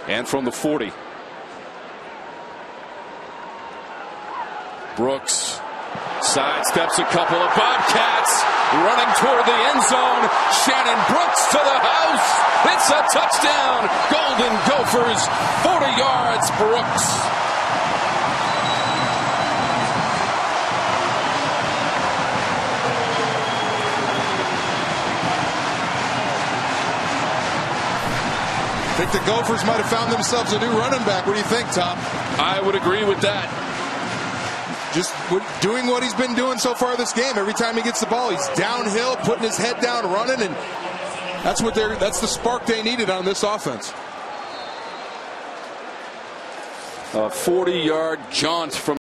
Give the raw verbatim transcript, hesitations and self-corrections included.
And from the forty. Brooks sidesteps a couple of Bobcats, running toward the end zone. Shannon Brooks to the house. It's a touchdown. Golden Gophers, forty yards. Brooks. I think the Gophers might have found themselves a new running back. What do you think, Tom? I would agree with that. Just doing what he's been doing so far this game. Every time he gets the ball, he's downhill, putting his head down, running, and that's what they're that's the spark they needed on this offense. A forty yard jaunt from